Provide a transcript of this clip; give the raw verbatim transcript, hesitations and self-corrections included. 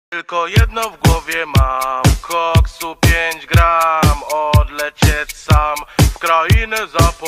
Tylko jedno w głowie mam, koksu pięć gram, odlecieć sam w krainę za